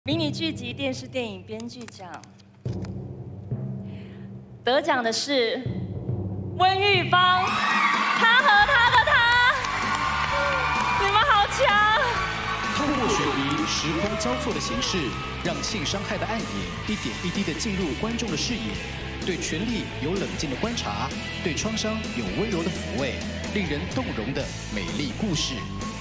迷你剧集电视电影编剧奖，得奖的是温玉芳，他和他的他，你们好强！ 透过悬疑、时空交错的形式，让性伤害的暗影一点一滴地进入观众的视野，对权力有冷静的观察，对创伤有温柔的抚慰，令人动容的美丽故事。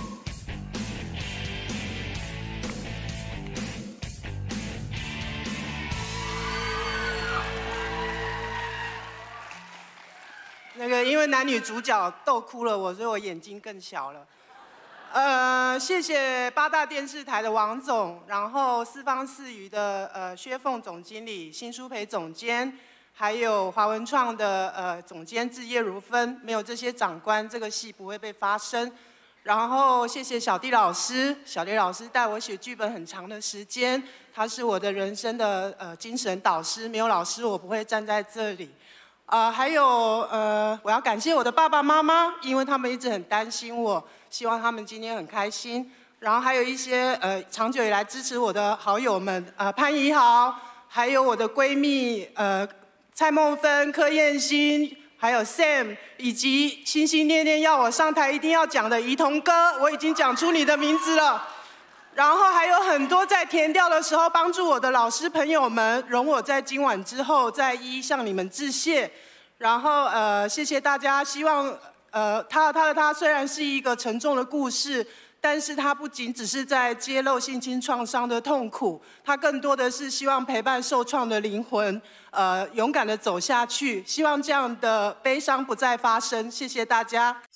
因为男女主角逗哭了我，所以我眼睛更小了。谢谢八大电视台的王总，然后四方四娱的薛凤总经理、辛淑培总监，还有华文创的总监制叶如芬，没有这些长官，这个戏不会被发生。然后谢谢小弟老师，小弟老师带我写剧本很长的时间，他是我的人生的精神导师，没有老师我不会站在这里。 还有我要感谢我的爸爸妈妈，因为他们一直很担心我，希望他们今天很开心。然后还有一些长久以来支持我的好友们，潘怡豪，还有我的闺蜜蔡梦芬、柯燕欣，还有 Sam， 以及心心念念要我上台一定要讲的怡彤哥，我已经讲出你的名字了。 然后还有很多在填调的时候帮助我的老师朋友们，容我在今晚之后再一一向你们致谢。然后谢谢大家，希望他虽然是一个沉重的故事，但是它不仅只是在揭露性侵创伤的痛苦，它更多的是希望陪伴受创的灵魂，勇敢的走下去。希望这样的悲伤不再发生。谢谢大家。